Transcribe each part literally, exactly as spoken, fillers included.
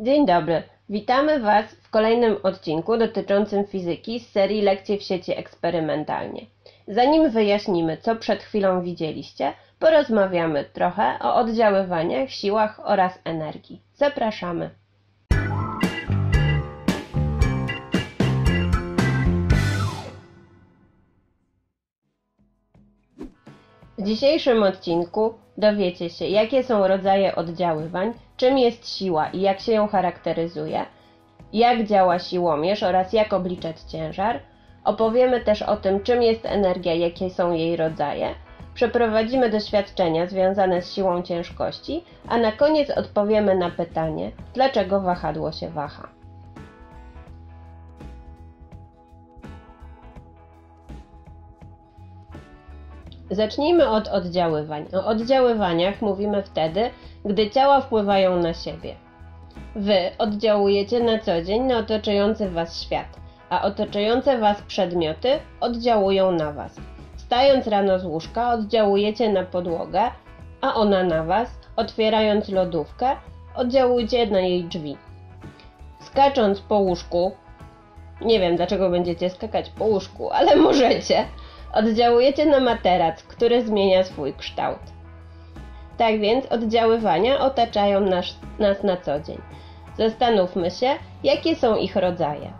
Dzień dobry, witamy Was w kolejnym odcinku dotyczącym fizyki z serii Lekcje w sieci eksperymentalnie. Zanim wyjaśnimy, co przed chwilą widzieliście, porozmawiamy trochę o oddziaływaniach, siłach oraz energii. Zapraszamy! W dzisiejszym odcinku dowiecie się, jakie są rodzaje oddziaływań, czym jest siła i jak się ją charakteryzuje, jak działa siłomierz oraz jak obliczać ciężar. Opowiemy też o tym, czym jest energia, jakie są jej rodzaje. Przeprowadzimy doświadczenia związane z siłą ciężkości, a na koniec odpowiemy na pytanie, dlaczego wahadło się waha. Zacznijmy od oddziaływań. O oddziaływaniach mówimy wtedy, gdy ciała wpływają na siebie. Wy oddziałujecie na co dzień na otaczający Was świat, a otaczające Was przedmioty oddziałują na Was. Wstając rano z łóżka oddziałujecie na podłogę, a ona na Was. Otwierając lodówkę oddziałujecie na jej drzwi. Skacząc po łóżku, nie wiem dlaczego będziecie skakać po łóżku, ale możecie, oddziałujecie na materac, który zmienia swój kształt. Tak więc oddziaływania otaczają nas, nas na co dzień. Zastanówmy się, jakie są ich rodzaje.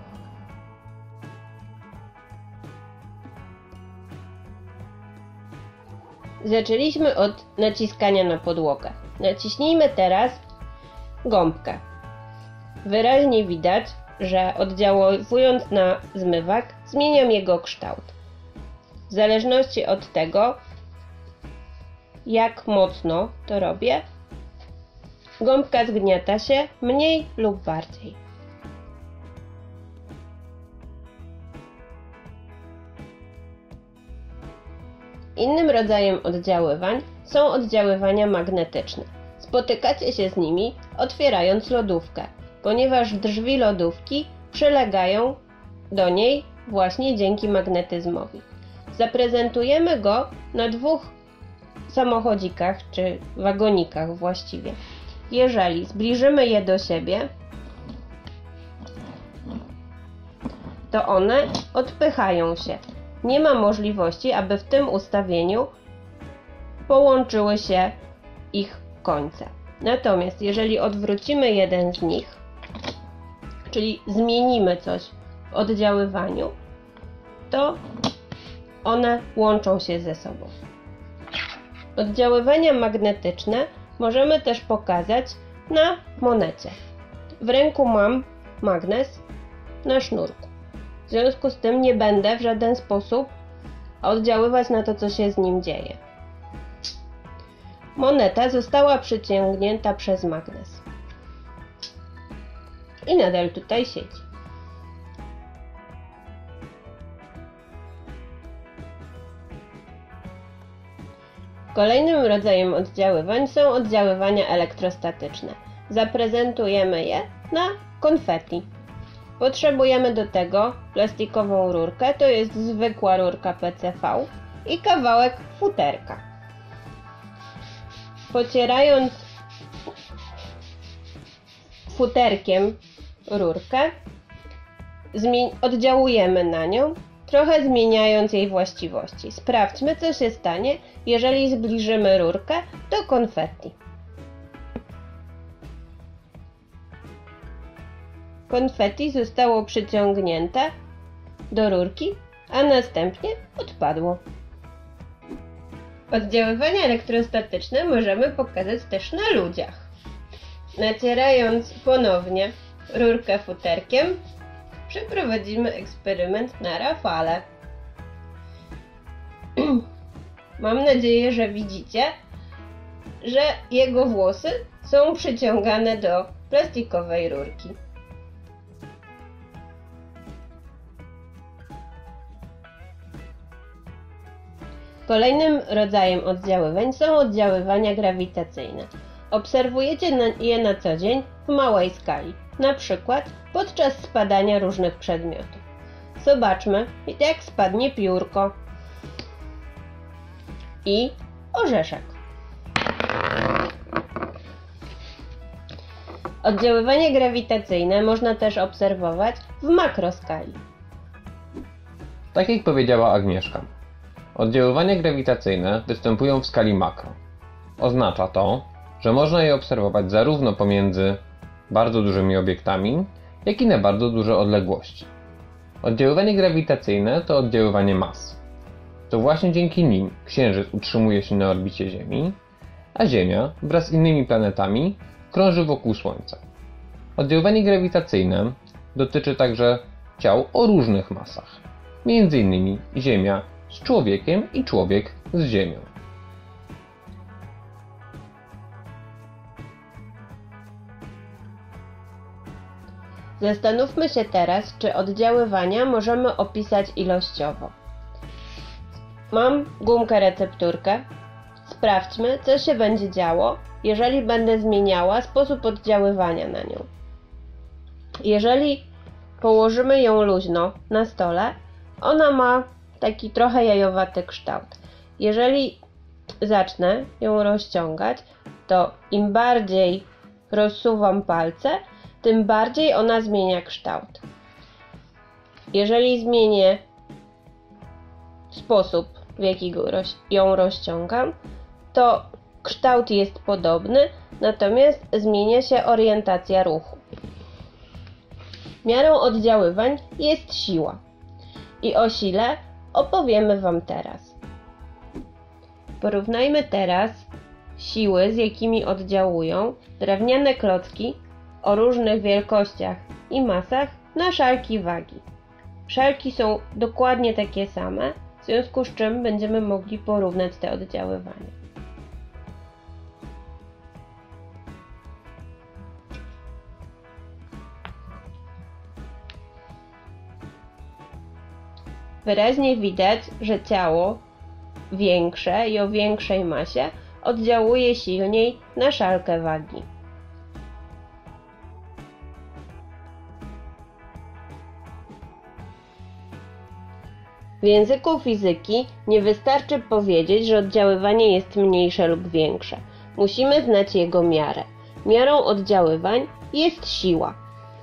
Zaczęliśmy od naciskania na podłogę. Naciśnijmy teraz gąbkę. Wyraźnie widać, że oddziałując na zmywak zmieniam jego kształt. W zależności od tego, jak mocno to robię, gąbka zgniata się mniej lub bardziej. Innym rodzajem oddziaływań są oddziaływania magnetyczne. Spotykacie się z nimi otwierając lodówkę, ponieważ drzwi lodówki przylegają do niej właśnie dzięki magnetyzmowi. Zaprezentujemy go na dwóch samochodzikach, czy wagonikach właściwie. Jeżeli zbliżymy je do siebie, to one odpychają się. Nie ma możliwości, aby w tym ustawieniu połączyły się ich końce. Natomiast jeżeli odwrócimy jeden z nich, czyli zmienimy coś w oddziaływaniu, to one łączą się ze sobą. Oddziaływania magnetyczne możemy też pokazać na monecie. W ręku mam magnes na sznurku. W związku z tym nie będę w żaden sposób oddziaływać na to, co się z nim dzieje. Moneta została przyciągnięta przez magnes. I nadal tutaj siedzi. Kolejnym rodzajem oddziaływań są oddziaływania elektrostatyczne. Zaprezentujemy je na konfetti. Potrzebujemy do tego plastikową rurkę, to jest zwykła rurka P C V i kawałek futerka. Pocierając futerkiem rurkę, oddziałujemy na nią, trochę zmieniając jej właściwości. Sprawdźmy, co się stanie, jeżeli zbliżymy rurkę do konfetti. Konfetti zostało przyciągnięte do rurki, a następnie odpadło. Oddziaływania elektrostatyczne możemy pokazać też na ludziach. Nacierając ponownie rurkę futerkiem, przeprowadzimy eksperyment na Rafale. Mam nadzieję, że widzicie, że jego włosy są przyciągane do plastikowej rurki. Kolejnym rodzajem oddziaływań są oddziaływania grawitacyjne. Obserwujecie je na co dzień w małej skali, na przykład podczas spadania różnych przedmiotów. Zobaczmy, jak spadnie piórko i orzeszek. Oddziaływanie grawitacyjne można też obserwować w makroskali. Tak jak powiedziała Agnieszka, oddziaływania grawitacyjne występują w skali makro. Oznacza to, że można je obserwować zarówno pomiędzy bardzo dużymi obiektami, jak i na bardzo duże odległości. Oddziaływanie grawitacyjne to oddziaływanie mas. To właśnie dzięki nim Księżyc utrzymuje się na orbicie Ziemi, a Ziemia wraz z innymi planetami krąży wokół Słońca. Oddziaływanie grawitacyjne dotyczy także ciał o różnych masach, między innymi Ziemia z człowiekiem i człowiek z Ziemią. Zastanówmy się teraz, czy oddziaływania możemy opisać ilościowo. Mam gumkę recepturkę. Sprawdźmy, co się będzie działo, jeżeli będę zmieniała sposób oddziaływania na nią. Jeżeli położymy ją luźno na stole, ona ma taki trochę jajowaty kształt. Jeżeli zacznę ją rozciągać, to im bardziej rozsuwam palce, tym bardziej ona zmienia kształt. Jeżeli zmienię sposób, w jaki ją rozciągam, to kształt jest podobny, natomiast zmienia się orientacja ruchu. Miarą oddziaływań jest siła. I o sile opowiemy Wam teraz. Porównajmy teraz siły, z jakimi oddziałują drewniane klocki o różnych wielkościach i masach na szalki wagi. Szalki są dokładnie takie same, w związku z czym będziemy mogli porównać te oddziaływania. Wyraźnie widać, że ciało większe i o większej masie oddziałuje silniej na szalkę wagi. W języku fizyki nie wystarczy powiedzieć, że oddziaływanie jest mniejsze lub większe. Musimy znać jego miarę. Miarą oddziaływań jest siła.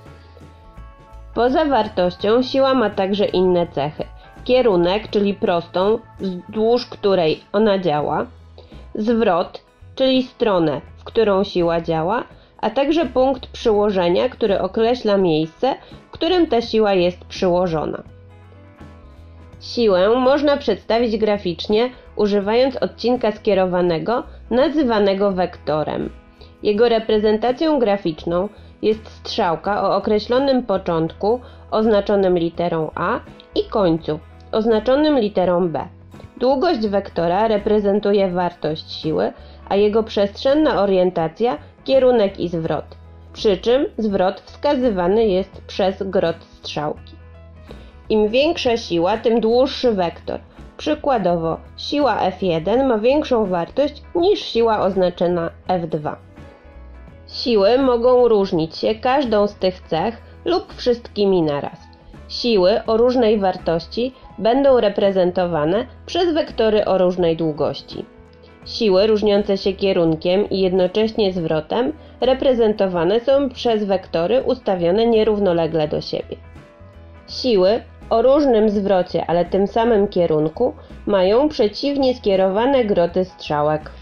Poza wartością siła ma także inne cechy. Kierunek, czyli prostą, wzdłuż której ona działa, zwrot, czyli stronę, w którą siła działa, a także punkt przyłożenia, który określa miejsce, w którym ta siła jest przyłożona. Siłę można przedstawić graficznie, używając odcinka skierowanego, nazywanego wektorem. Jego reprezentacją graficzną jest strzałka o określonym początku, oznaczonym literą A, i końcu, oznaczonym literą B. Długość wektora reprezentuje wartość siły, a jego przestrzenna orientacja kierunek i zwrot, przy czym zwrot wskazywany jest przez grot strzałki. Im większa siła, tym dłuższy wektor. Przykładowo, siła F jeden ma większą wartość niż siła oznaczona F dwa. Siły mogą różnić się każdą z tych cech lub wszystkimi naraz. Siły o różnej wartości będą reprezentowane przez wektory o różnej długości. Siły różniące się kierunkiem i jednocześnie zwrotem reprezentowane są przez wektory ustawione nierównolegle do siebie. Siły o różnym zwrocie, ale tym samym kierunku mają przeciwnie skierowane groty strzałek.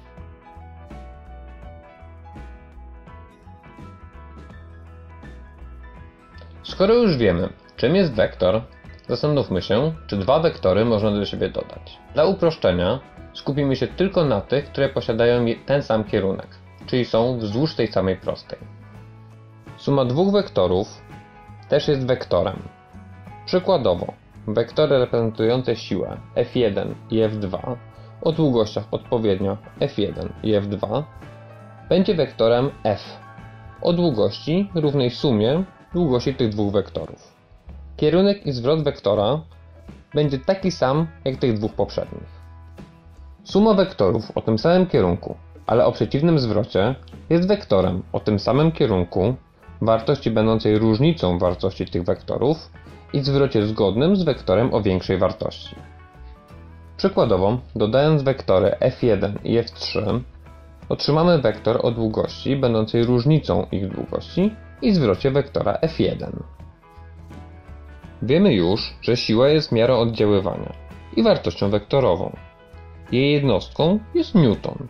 Skoro już wiemy, czym jest wektor, zastanówmy się, czy dwa wektory można do siebie dodać. Dla uproszczenia skupimy się tylko na tych, które posiadają ten sam kierunek, czyli są wzdłuż tej samej prostej. Suma dwóch wektorów też jest wektorem. Przykładowo, wektory reprezentujące siłę F jeden i F dwa o długościach odpowiednio F jeden i F dwa będzie wektorem F o długości równej sumie długości tych dwóch wektorów. Kierunek i zwrot wektora będzie taki sam jak tych dwóch poprzednich. Suma wektorów o tym samym kierunku, ale o przeciwnym zwrocie jest wektorem o tym samym kierunku, wartości będącej różnicą wartości tych wektorów i zwrocie zgodnym z wektorem o większej wartości. Przykładowo, dodając wektory F jeden i F trzy, otrzymamy wektor o długości będącej różnicą ich długości i zwrocie wektora F jeden. Wiemy już, że siła jest miarą oddziaływania i wartością wektorową. Jej jednostką jest newton.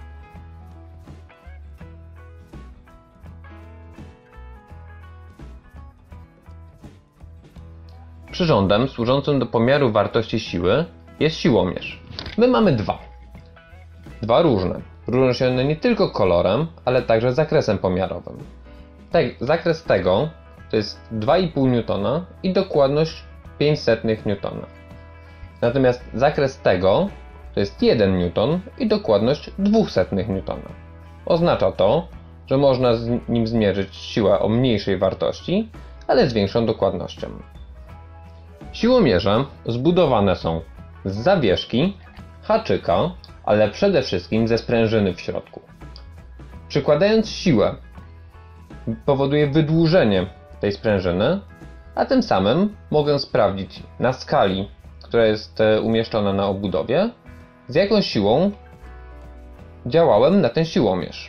Przyrządem służącym do pomiaru wartości siły jest siłomierz. My mamy dwa. Dwa różne. Różnią się one nie tylko kolorem, ale także zakresem pomiarowym. Te, zakres tego to jest dwa i pół newtona i dokładność pięć setnych newtona. Natomiast zakres tego to jest jeden newton i dokładność dwa setnych newtona. Oznacza to, że można z nim zmierzyć siłę o mniejszej wartości, ale z większą dokładnością. Siłomierze zbudowane są z zawieszki, haczyka, ale przede wszystkim ze sprężyny w środku. Przykładając siłę powoduje wydłużenie tej sprężyny, a tym samym mogę sprawdzić na skali, która jest umieszczona na obudowie, z jaką siłą działałem na ten siłomierz.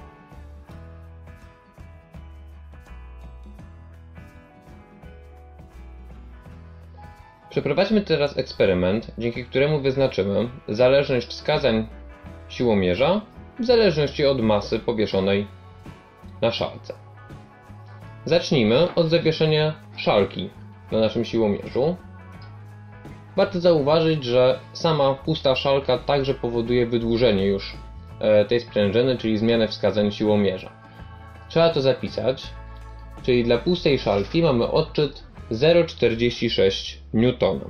Przeprowadźmy teraz eksperyment, dzięki któremu wyznaczymy zależność wskazań siłomierza w zależności od masy powieszonej na szalce. Zacznijmy od zawieszenia szalki na naszym siłomierzu. Warto zauważyć, że sama pusta szalka także powoduje wydłużenie już tej sprężyny, czyli zmianę wskazań siłomierza. Trzeba to zapisać, czyli dla pustej szalki mamy odczyt zero przecinek czterdzieści sześć newtona.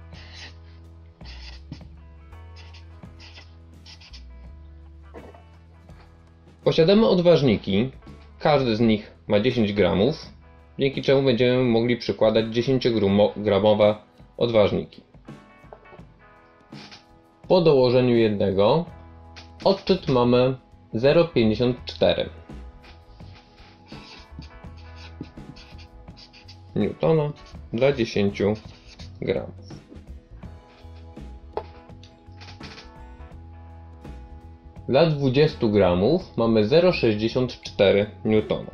Posiadamy odważniki, każdy z nich ma dziesięć gramów, dzięki czemu będziemy mogli przykładać dziesięciogramowe odważniki. Po dołożeniu jednego odczyt mamy zero przecinek pięćdziesiąt cztery newtona dla dziesięciu gramów. Dla dwudziestu gramów mamy zero przecinek sześćdziesiąt cztery newtona.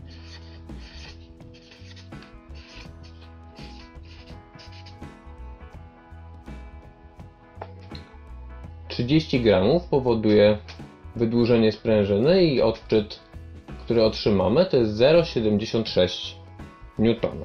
trzydzieści gramów powoduje wydłużenie sprężyny i odczyt, który otrzymamy, to jest zero przecinek siedemdziesiąt sześć newtona.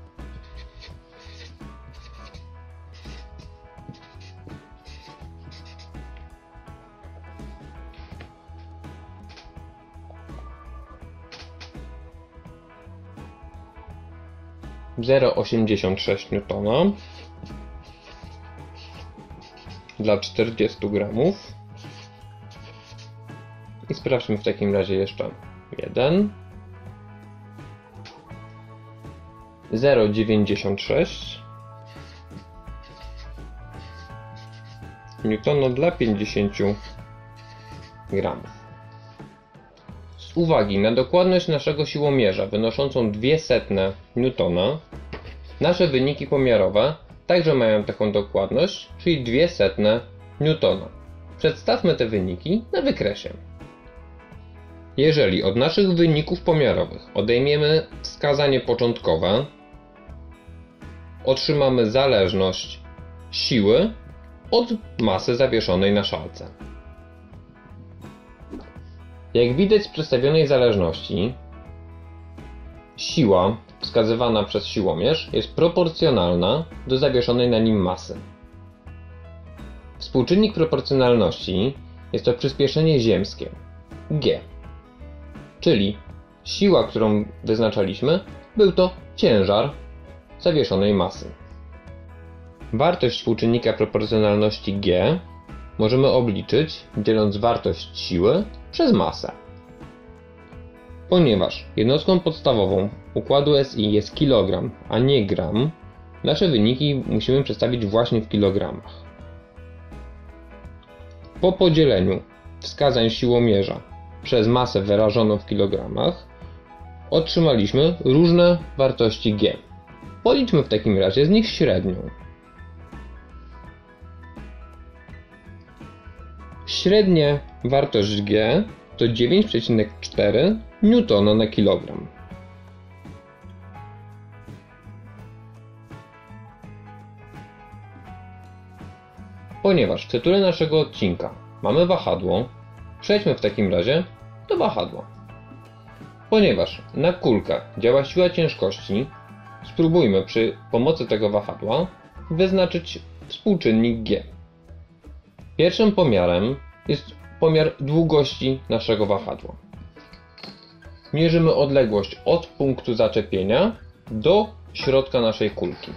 zero przecinek osiemdziesiąt sześć newtona dla czterdziestu gramów. I sprawdźmy w takim razie jeszcze jeden. zero przecinek dziewięćdziesiąt sześć newtona dla pięćdziesięciu gramów. Z uwagi na dokładność naszego siłomierza wynoszącą dwie setne newtona, nasze wyniki pomiarowe także mają taką dokładność, czyli dwie setne newtona. Przedstawmy te wyniki na wykresie. Jeżeli od naszych wyników pomiarowych odejmiemy wskazanie początkowe, otrzymamy zależność siły od masy zawieszonej na szalce. Jak widać z przedstawionej zależności, siła wskazywana przez siłomierz jest proporcjonalna do zawieszonej na nim masy. Współczynnik proporcjonalności jest to przyspieszenie ziemskie G, czyli siła, którą wyznaczaliśmy, był to ciężar zawieszonej masy. Wartość współczynnika proporcjonalności G możemy obliczyć, dzieląc wartość siły przez masę. Ponieważ jednostką podstawową układu S I jest kilogram, a nie gram, nasze wyniki musimy przedstawić właśnie w kilogramach. Po podzieleniu wskazań siłomierza przez masę wyrażoną w kilogramach otrzymaliśmy różne wartości G. Policzmy w takim razie z nich średnią. Średnia wartość G to dziewięć przecinek cztery newtona na kilogram. Ponieważ w tytule naszego odcinka mamy wahadło, przejdźmy w takim razie do wahadła. Ponieważ na kulkę działa siła ciężkości, spróbujmy przy pomocy tego wahadła wyznaczyć współczynnik G. Pierwszym pomiarem jest pomiar długości naszego wahadła. Mierzymy odległość od punktu zaczepienia do środka naszej kulki.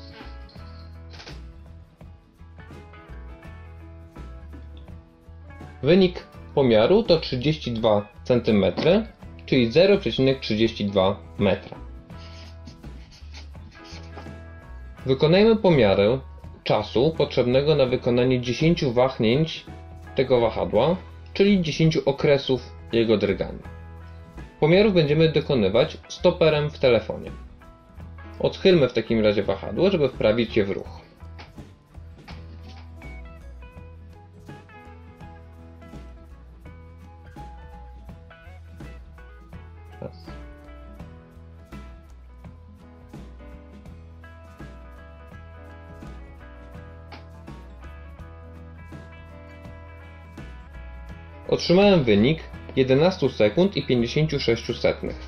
Wynik pomiaru to trzydzieści dwa centymetry, czyli zero przecinek trzydzieści dwa metra. Wykonajmy pomiary czasu potrzebnego na wykonanie dziesięciu wahnięć tego wahadła, czyli dziesięciu okresów jego drgania. Pomiarów będziemy dokonywać stoperem w telefonie. Odchylmy w takim razie wahadło, żeby wprawić je w ruch. Otrzymałem wynik jedenaście sekund i pięćdziesiąt sześć setnych.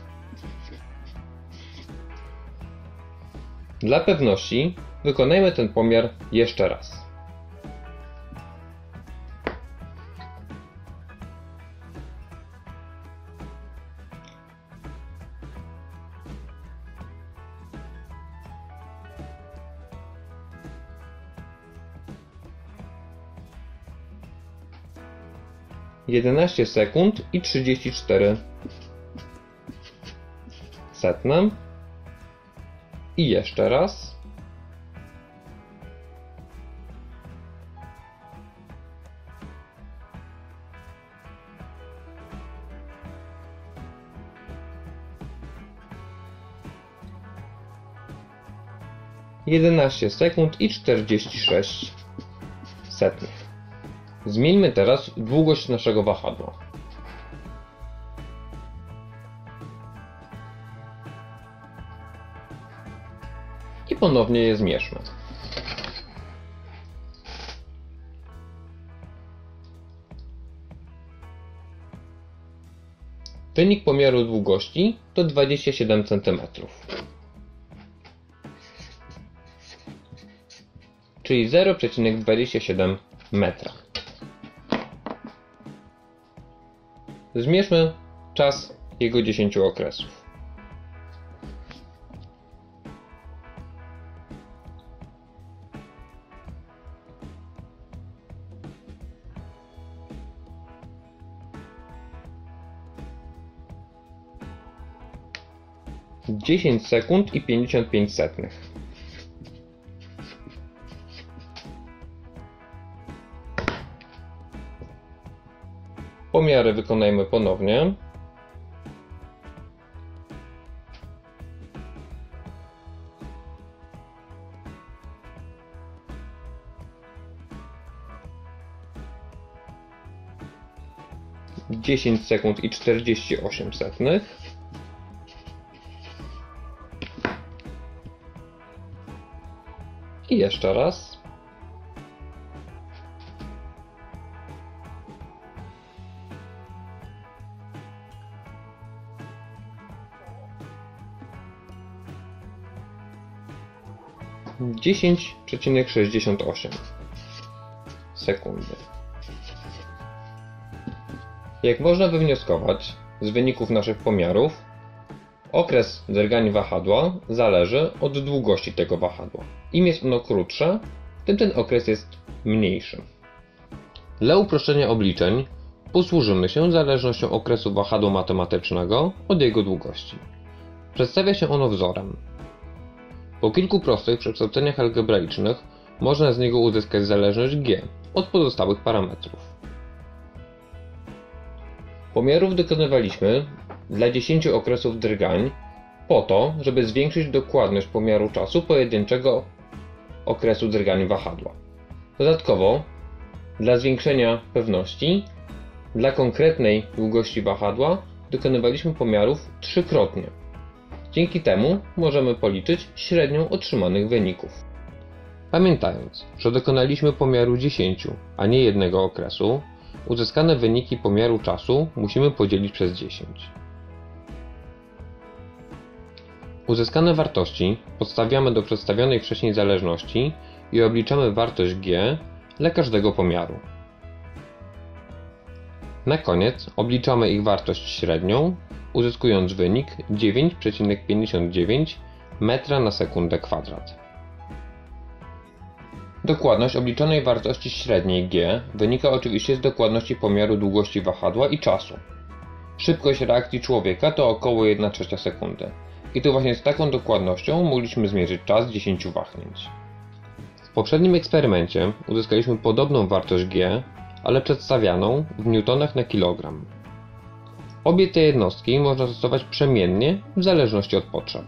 Dla pewności wykonajmy ten pomiar jeszcze raz. jedenaście sekund i trzydzieści cztery setne. I jeszcze raz. jedenaście sekund i czterdzieści sześć setnych. Zmieńmy teraz długość naszego wahadła. I ponownie je zmierzmy. Wynik pomiaru długości to dwadzieścia siedem centymetrów. Czyli zero przecinek dwadzieścia siedem metra. Zmierzmy czas jego dziesięciu okresów. dziesięć sekund i pięćdziesiąt pięć setnych. Pomiary wykonajmy ponownie. dziesięć sekund i czterdzieści osiem setnych. I jeszcze raz. dziesięć przecinek sześćdziesiąt osiem sekundy. Jak można wywnioskować z wyników naszych pomiarów, okres drgań wahadła zależy od długości tego wahadła. Im jest ono krótsze, tym ten okres jest mniejszy. Dla uproszczenia obliczeń posłużymy się zależnością okresu wahadła matematycznego od jego długości. Przedstawia się ono wzorem. Po kilku prostych przekształceniach algebraicznych można z niego uzyskać zależność G od pozostałych parametrów. Pomiarów dokonywaliśmy dla dziesięciu okresów drgań po to, żeby zwiększyć dokładność pomiaru czasu pojedynczego okresu drgań wahadła. Dodatkowo, dla zwiększenia pewności, Dla konkretnej długości wahadła dokonywaliśmy pomiarów trzykrotnie. Dzięki temu możemy policzyć średnią otrzymanych wyników. Pamiętając, że dokonaliśmy pomiaru dziesięciu, a nie jednego okresu, uzyskane wyniki pomiaru czasu musimy podzielić przez dziesięć. Uzyskane wartości podstawiamy do przedstawionej wcześniej zależności i obliczamy wartość G dla każdego pomiaru. Na koniec obliczamy ich wartość średnią, uzyskując wynik dziewięć przecinek pięćdziesiąt dziewięć metra na sekundę kwadrat. Dokładność obliczonej wartości średniej G wynika oczywiście z dokładności pomiaru długości wahadła i czasu. Szybkość reakcji człowieka to około jedna trzecia sekundy. I to właśnie z taką dokładnością mogliśmy zmierzyć czas dziesięciu wahnięć. W poprzednim eksperymencie uzyskaliśmy podobną wartość G, ale przedstawianą w newtonach na kilogram. Obie te jednostki można stosować przemiennie w zależności od potrzeb.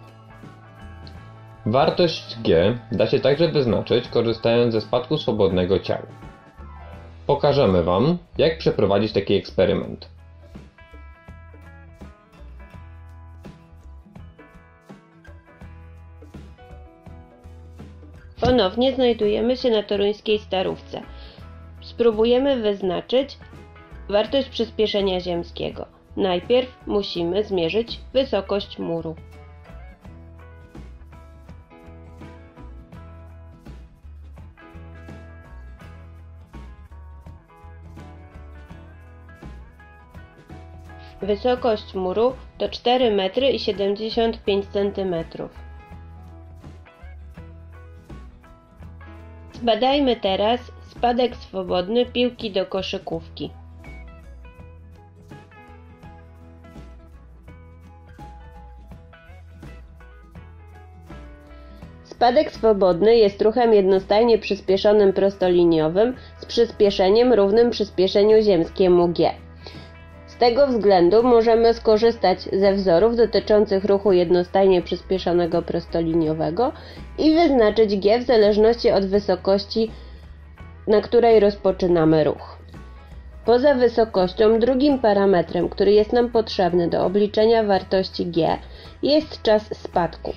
Wartość G da się także wyznaczyć, korzystając ze spadku swobodnego ciała. Pokażemy Wam, jak przeprowadzić taki eksperyment. Ponownie znajdujemy się na toruńskiej Starówce. Spróbujemy wyznaczyć wartość przyspieszenia ziemskiego. Najpierw musimy zmierzyć wysokość muru. Wysokość muru to cztery metry i siedemdziesiąt pięć centymetrów. Zbadajmy teraz spadek swobodny piłki do koszykówki. Spadek swobodny jest ruchem jednostajnie przyspieszonym prostoliniowym z przyspieszeniem równym przyspieszeniu ziemskiemu g. Z tego względu możemy skorzystać ze wzorów dotyczących ruchu jednostajnie przyspieszonego prostoliniowego i wyznaczyć g w zależności od wysokości, na której rozpoczynamy ruch. Poza wysokością drugim parametrem, który jest nam potrzebny do obliczenia wartości g, jest czas spadku.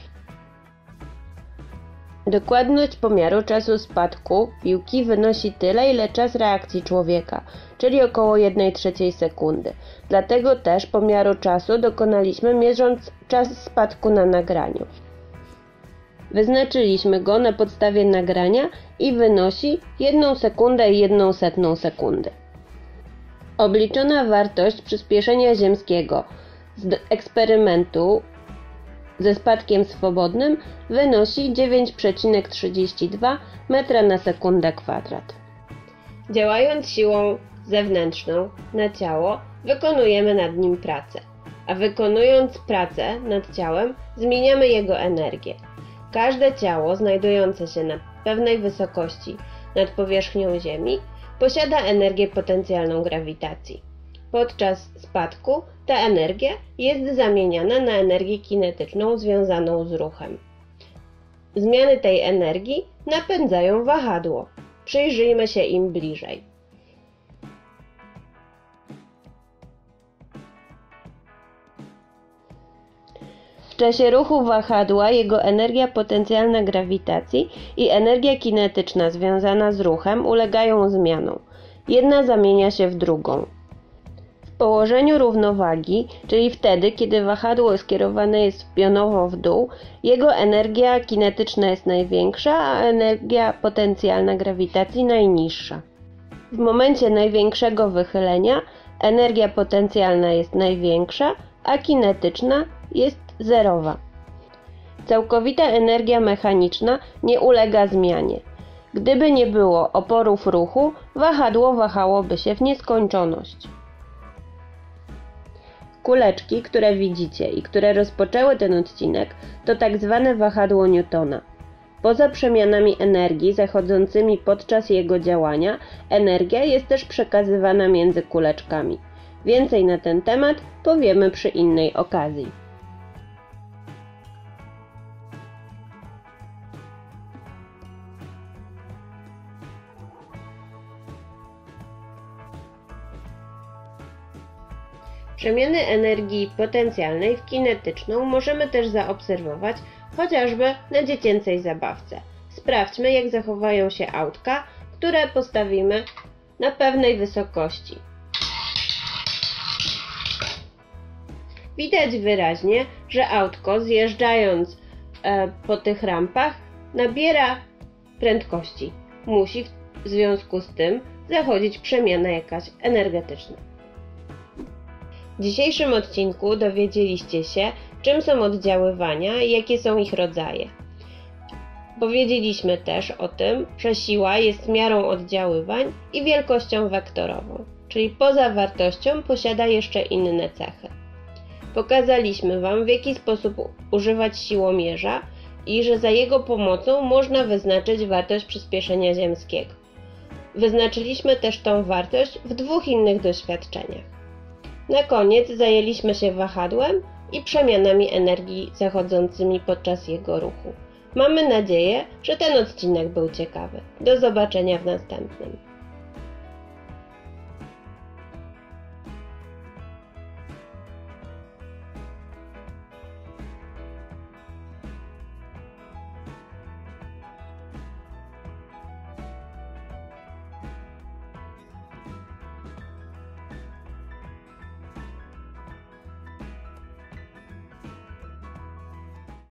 Dokładność pomiaru czasu spadku piłki wynosi tyle, ile czas reakcji człowieka, czyli około jedna trzecia sekundy. Dlatego też pomiaru czasu dokonaliśmy mierząc czas spadku na nagraniu. Wyznaczyliśmy go na podstawie nagrania i wynosi jedną sekundę i jedną setną sekundy. Obliczona wartość przyspieszenia ziemskiego z eksperymentu ze spadkiem swobodnym wynosi dziewięć przecinek trzydzieści dwa metra na sekundę kwadrat. Działając siłą zewnętrzną na ciało, wykonujemy nad nim pracę, a wykonując pracę nad ciałem, zmieniamy jego energię. Każde ciało znajdujące się na pewnej wysokości nad powierzchnią Ziemi posiada energię potencjalną grawitacji. Podczas spadku ta energia jest zamieniana na energię kinetyczną związaną z ruchem. Zmiany tej energii napędzają wahadło. Przyjrzyjmy się im bliżej. W czasie ruchu wahadła jego energia potencjalna grawitacji i energia kinetyczna związana z ruchem ulegają zmianom. Jedna zamienia się w drugą. W położeniu równowagi, czyli wtedy, kiedy wahadło skierowane jest pionowo w dół, jego energia kinetyczna jest największa, a energia potencjalna grawitacji najniższa. W momencie największego wychylenia energia potencjalna jest największa, a kinetyczna jest zerowa. Całkowita energia mechaniczna nie ulega zmianie. Gdyby nie było oporów ruchu, wahadło wahałoby się w nieskończoność. Kuleczki, które widzicie i które rozpoczęły ten odcinek, to tak zwane wahadło Newtona. Poza przemianami energii zachodzącymi podczas jego działania, energia jest też przekazywana między kuleczkami. Więcej na ten temat powiemy przy innej okazji. Przemiany energii potencjalnej w kinetyczną możemy też zaobserwować chociażby na dziecięcej zabawce. Sprawdźmy, jak zachowają się autka, które postawimy na pewnej wysokości. Widać wyraźnie, że autko, zjeżdżając e, po tych rampach, nabiera prędkości. Musi w związku z tym zachodzić przemiana jakaś energetyczna. W dzisiejszym odcinku dowiedzieliście się, czym są oddziaływania i jakie są ich rodzaje. Powiedzieliśmy też o tym, że siła jest miarą oddziaływań i wielkością wektorową, czyli poza wartością posiada jeszcze inne cechy. Pokazaliśmy Wam, w jaki sposób używać siłomierza i że za jego pomocą można wyznaczyć wartość przyspieszenia ziemskiego. Wyznaczyliśmy też tą wartość w dwóch innych doświadczeniach. Na koniec zajęliśmy się wahadłem i przemianami energii zachodzącymi podczas jego ruchu. Mamy nadzieję, że ten odcinek był ciekawy. Do zobaczenia w następnym.